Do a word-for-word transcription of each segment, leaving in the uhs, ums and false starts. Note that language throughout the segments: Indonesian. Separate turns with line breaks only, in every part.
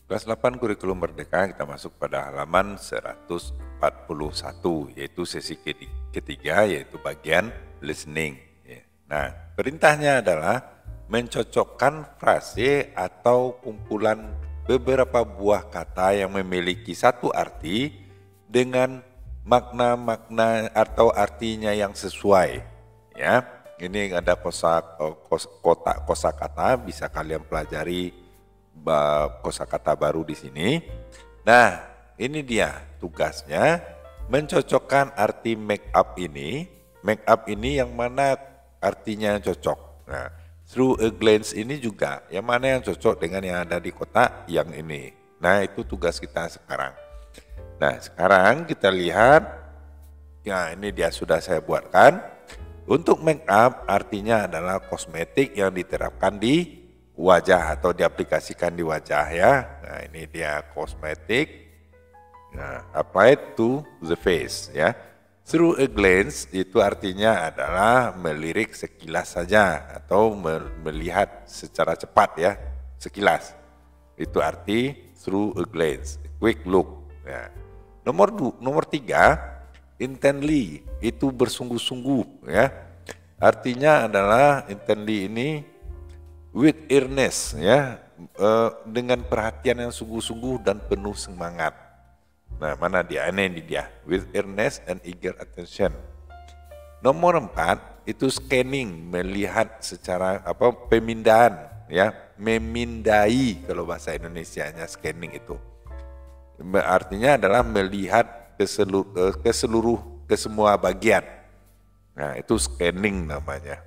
Kelas delapan Kurikulum Merdeka, kita masuk pada halaman seratus empat puluh satu, yaitu sesi ketiga, yaitu bagian listening. Nah, perintahnya adalah mencocokkan frase atau kumpulan beberapa buah kata yang memiliki satu arti dengan makna-makna atau artinya yang sesuai. Ya, ini ada kosa kotak kosakata, bisa kalian pelajari kosakata baru di sini. Nah, ini dia tugasnya, mencocokkan arti make up ini. Make up ini yang mana artinya yang cocok. Nah, through a glance ini juga yang mana yang cocok dengan yang ada di kotak yang ini. Nah, itu tugas kita sekarang. Nah, sekarang kita lihat. Ya, ini dia sudah saya buatkan. Untuk make up artinya adalah kosmetik yang diterapkan di wajah atau diaplikasikan di wajah ya. Nah, ini dia kosmetik. Nah, applied to the face ya. Through a glance itu artinya adalah melirik sekilas saja atau melihat secara cepat ya, sekilas. Itu arti through a glance, quick look. Ya. Nomor dua, nomor tiga, intently itu bersungguh-sungguh ya. Artinya adalah intently ini with earnest ya, dengan perhatian yang sungguh-sungguh dan penuh semangat. Nah, mana dia? Ini dia, with earnest and eager attention. Nomor empat itu scanning, melihat secara apa pemindahan ya, memindai kalau bahasa Indonesianya scanning itu. Artinya adalah melihat ke seluruh, ke seluruh ke semua bagian. Nah, itu scanning namanya.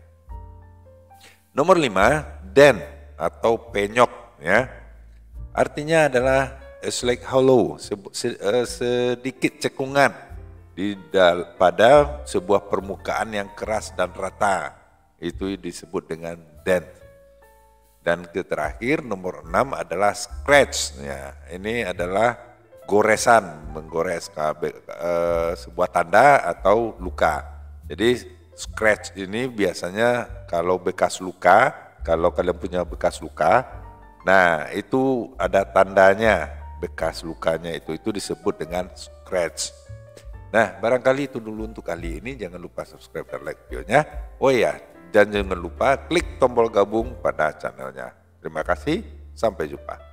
Nomor lima, dent atau penyok ya. Artinya adalah a slight hollow, sedikit cekungan di pada sebuah permukaan yang keras dan rata. Itu disebut dengan dent. Dan terakhir nomor enam adalah scratch ya. Ini adalah goresan, menggores sebuah tanda atau luka. Jadi scratch ini biasanya kalau bekas luka, kalau kalian punya bekas luka, nah itu ada tandanya. Bekas lukanya itu itu disebut dengan scratch. Nah, barangkali itu dulu untuk kali ini. Jangan lupa subscribe dan like videonya. Oh ya, dan jangan lupa klik tombol gabung pada channelnya. Terima kasih, sampai jumpa.